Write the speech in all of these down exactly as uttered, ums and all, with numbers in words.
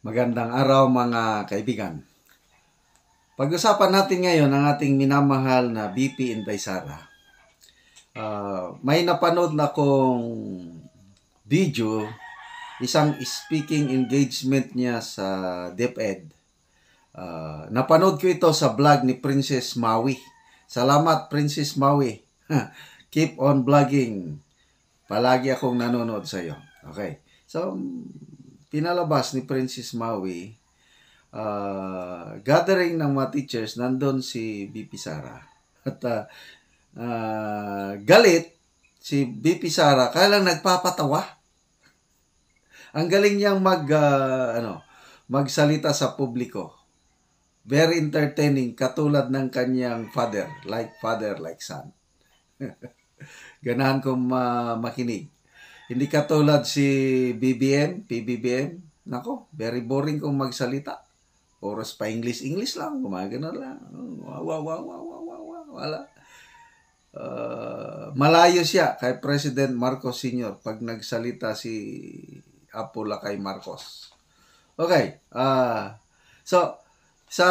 Magandang araw mga kaibigan. Pag-usapan natin ngayon ang ating minamahal na B P Inday Sara. Uh, may napanood na akong video, isang speaking engagement niya sa DepEd. Uh, napanood ko ito sa vlog ni Princess Maui. Salamat Princess Maui. Keep on vlogging. Palagi akong nanonood sa iyo. Okay. So, pinalabas ni Princess Maui, uh, gathering ng mga teachers, nandun si B P Sara. At uh, uh, galit si B P Sara, kaya lang nagpapatawa. Ang galing niyang mag, uh, ano, magsalita sa publiko. Very entertaining, katulad ng kanyang father, like father, like son. Ganahan kong uh, makinig. Hindi katulad si B B M, P B B M. Nako, very boring kung magsalita. Oras pa English-English lang. Gumagano lang. Wow, wow, wow, wow, wow, wow. Wala. Uh, malayo siya kay President Marcos Senior pag nagsalita si Apo Lakay Marcos. Okay. Uh, so, sa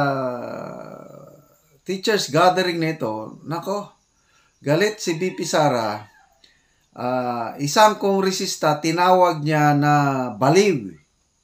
teachers gathering nito, nako, galit si B P Sara. Uh, isang kongresista, tinawag niya na baliw.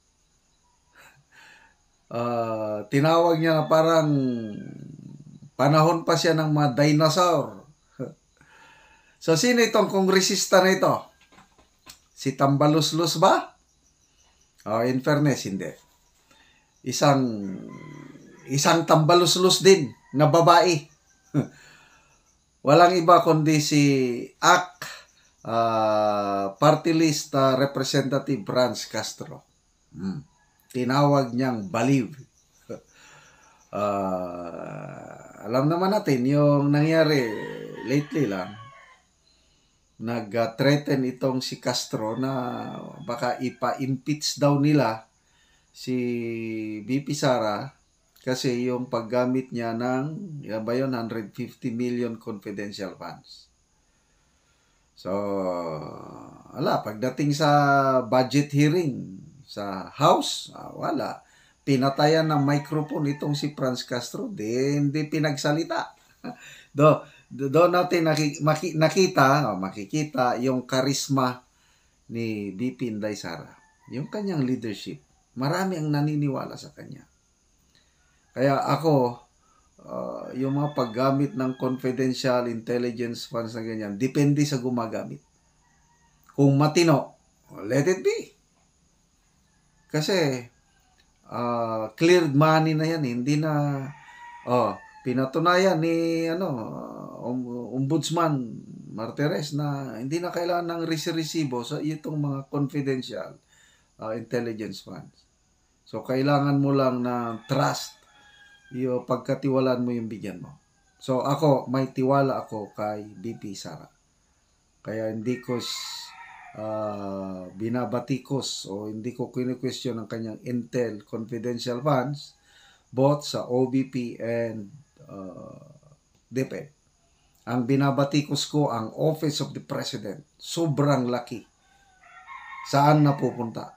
Uh, tinawag niya na parang panahon pa siya ng mga dinosaur. So, sino itong kongresista na ito? Si Tambaluslos ba? Oh, in fairness, hindi. Isang, isang Tambaluslos din na babae. Walang iba kundi si Ak Uh, party list uh, Representative Franz Castro. Hmm. Tinawag niyang baliw. uh, alam naman natin yung nangyari lately lang. Nag-threaten itong si Castro na baka ipa-impeach daw nila si B P Sara kasi yung paggamit niya ng yan ba yun, one hundred fifty million confidential funds. So, wala. Pagdating sa budget hearing sa House, ah, wala. Pinatayan ng microphone itong si Franz Castro. Di, hindi pinagsalita. do, do, do natin naki, maki, nakita, oh, makikita yung karisma ni B P Inday Sara. Yung kanyang leadership. Marami ang naniniwala sa kanya. Kaya ako, Uh, yung mga paggamit ng confidential intelligence funds na ganyan, depende sa gumagamit. Kung matino, let it be. Kasi, uh, cleared money na yan. Hindi na, oh, pinatunayan ni, ano, um, Ombudsman Martires na hindi na kailangan ng resi-resibo sa itong mga confidential uh, intelligence funds. So, kailangan mo lang na trust yung pagkatiwalaan mo yung bigyan mo. So, ako, may tiwala ako kay B P Sara. Kaya hindi ko uh, binabatikos o hindi ko kinu-question ang kanyang intel confidential funds both sa O B P and uh, DepEd. Ang binabatikos ko ang Office of the President. Sobrang laki. Saan napupunta?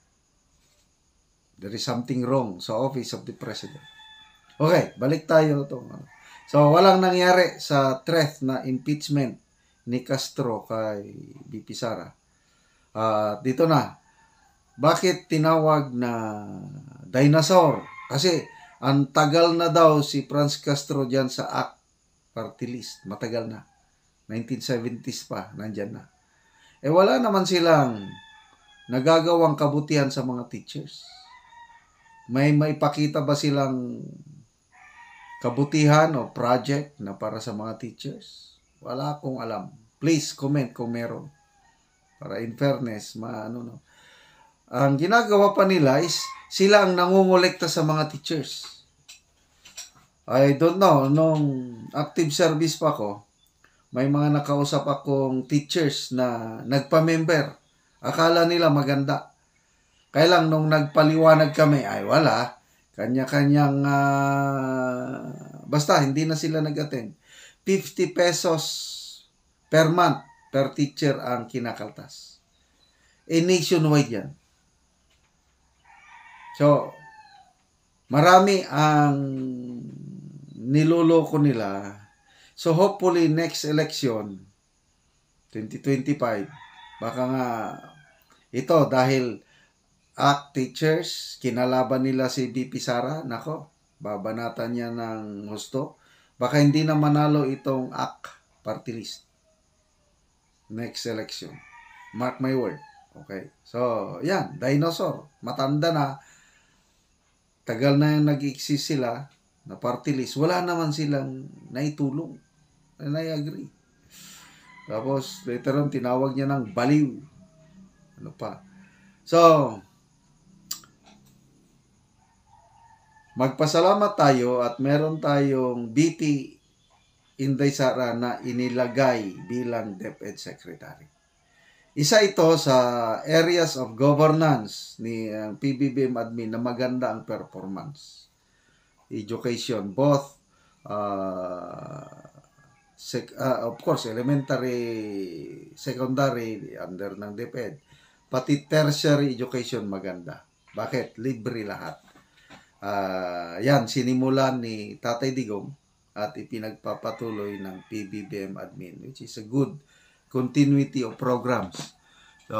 There is something wrong sa Office of the President. Okay, balik tayo to. So, walang nangyari sa threat na impeachment ni Castro kay B P Sara. Uh, dito na. Bakit tinawag na dinosaur? Kasi ang tagal na daw si Franz Castro dyan sa A C party list. Matagal na. nineteen seventies pa, nandyan na. Eh wala naman silang nagagawang kabutihan sa mga teachers. May maipakita ba silang kabutihan o project na para sa mga teachers? Wala akong alam. Please comment kung meron. Para in fairness, maano no. Ang ginagawa pa nila is sila ang nangungulekta sa mga teachers. I don't know, nung active service pa ko, may mga nakausap akong teachers na nagpa-member. Akala nila maganda. Kaya lang nung nagpaliwanag kami, ay wala. Kanya-kanyang, uh, basta hindi na sila nag-attend. fifty pesos per month per teacher ang kinakaltas. Eh, nationwide yan. So, marami ang niloloko nila. So, hopefully, next election, twenty twenty-five, baka nga, ito, dahil ACT teachers, kinalaban nila si B P Sara, nako, babanatan niya ng husto. Baka hindi na manalo itong A C T party list next election. Mark my word. Okay. So, yan. Dinosaur. Matanda na. Tagal na yung nag-exist sila na party list. Wala naman silang naitulong. And I agree. Tapos, later on, tinawag niya ng baliw. Ano pa. So, magpasalamat tayo at meron tayong B P Inday Sara na inilagay bilang DepEd Secretary. Isa ito sa areas of governance ni uh, P B B M admin na maganda ang performance. Education, both uh, sec, uh, of course, elementary, secondary, under ng DepEd. Pati tertiary education maganda. Bakit? Libre lahat. Uh, yan, sinimulan ni Tatay Digong at ipinagpapatuloy ng P B B M admin, which is a good continuity of programs. So,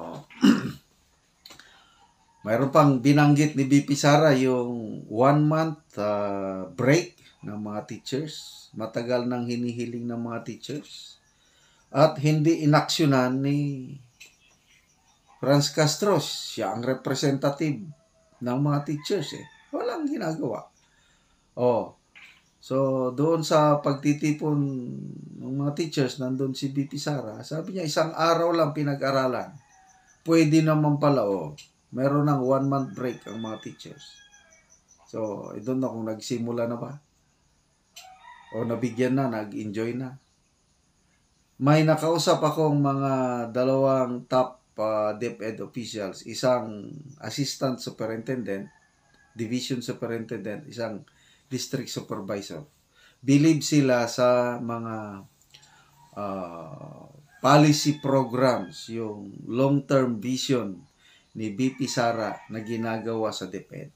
mayroon pang binanggit ni B P Sara yung one month uh, break ng mga teachers. Matagal nang hinihiling ng mga teachers. At hindi inaksyonan ni Franz Castro. Siya ang representative ng mga teachers eh. Walang ginagawa. Oh. So, doon sa pagtitipon ng mga teachers, nandun si B P Sara, sabi niya, isang araw lang pinag-aralan. Pwede naman pala, oh. Meron ng one month break ang mga teachers. So, I don't know kung nagsimula na ba. O nabigyan na, nag-enjoy na. May nakausap akong mga dalawang top uh, DepEd officials. Isang assistant superintendent, division superintendent, isang district supervisor. Believe sila sa mga uh, policy programs, yung long-term vision ni B P Sara na ginagawa sa DepEd.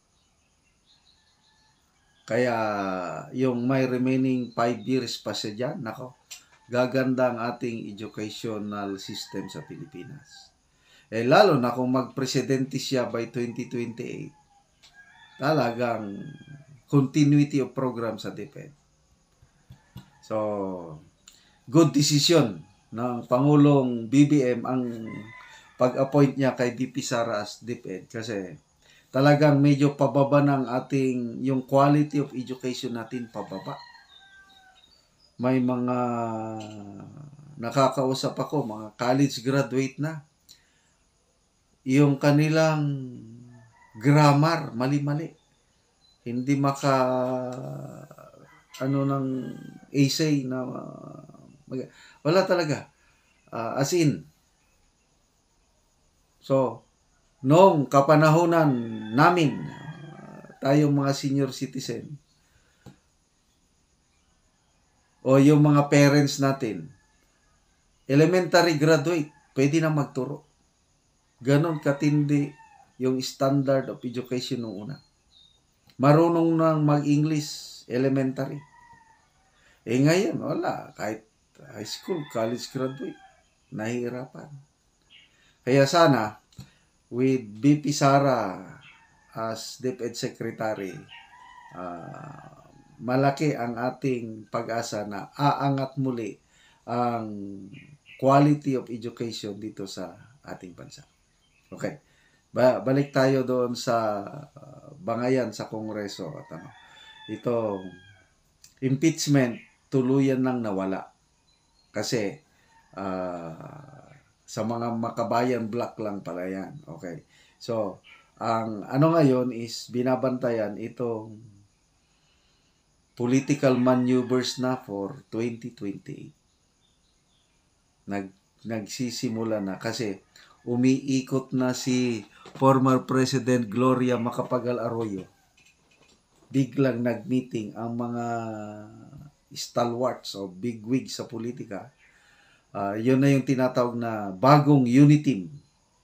Kaya yung may remaining five years pa siya dyan, nako, gaganda ang ating educational system sa Pilipinas. Eh lalo na kung mag-presidente siya by twenty twenty-eight, talagang continuity of program sa DepEd. So, good decision ng Pangulong B B M ang pag-appoint niya kay B P Sara as DepEd kasi talagang medyo pababa ng ating, yung quality of education natin pababa. May mga nakakausap ako, mga college graduate na. Yung kanilang grammar, mali-mali. Hindi maka ano ng essay na uh, wala talaga uh, as in. So noong kapanahunan namin uh, tayong mga senior citizen o yung mga parents natin, elementary graduate, pwede na magturo. Ganon katindi yung standard of education noong una. Marunong nang mag-English elementary. Eh ngayon, wala. Kahit high school, college graduate, nahihirapan. Kaya sana, with B P Sara as DepEd Secretary, uh, malaki ang ating pag-asa na aangat muli ang quality of education dito sa ating bansa. Okay. Ba balik tayo doon sa uh, bangayan sa Kongreso at ano. Ito impeachment tuluyan nang nawala. Kasi uh, sa mga makabayan black lang pala yan. Okay. So, ang ano ngayon is binabantayan itong political maneuvers na for twenty twenty-eight. Nag nagsisimula na kasi umiikot na si former President Gloria Macapagal Arroyo. Biglang nag-meeting ang mga stalwarts o bigwigs sa politika. Uh, yun na yung tinatawag na bagong unity team.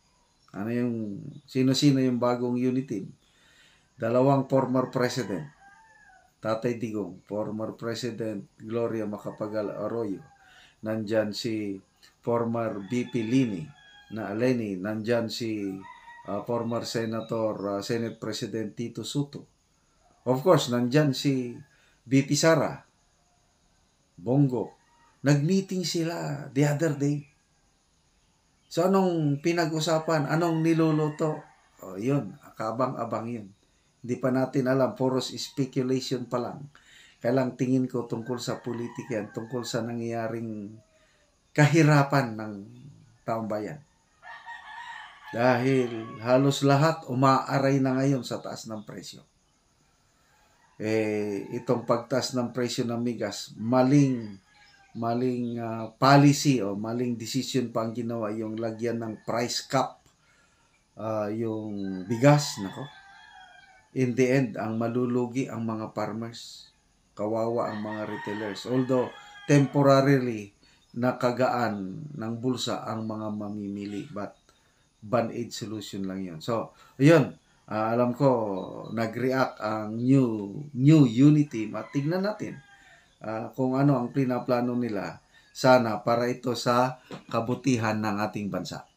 Ano yung, sino-sino yung bagong unit team? Dalawang former president. Tatay Digong, former president Gloria Macapagal Arroyo. Nandyan si former V P Lini na Leni. Nandyan si uh, former senator, uh, Senate President Tito Soto. Of course, nandyan si V P Sara, Bongo. Nag-meeting sila the other day. So, anong pinag-usapan? Anong niluluto? O, yun. Kabang-abang yun. Hindi pa natin alam. Puros speculation pa lang. Kailang tingin ko tungkol sa politika yan, tungkol sa nangyayaring kahirapan ng taong bayan. Dahil halos lahat umaaray na ngayon sa taas ng presyo. Eh, itong pagtaas ng presyo ng migas, maling maling uh, policy o maling decision pa ang ginawa, yung lagyan ng price cap uh, yung bigas. Nako, in the end ang malulugi ang mga farmers, kawawa ang mga retailers, although temporarily nakagaan ng bulsa ang mga mamimili, but band-aid solution lang yun. So yun, uh, alam ko nag-react ang new new unity, at tignan natin Uh, kung ano ang pinaplano nila sana para ito sa kabutihan ng ating bansa.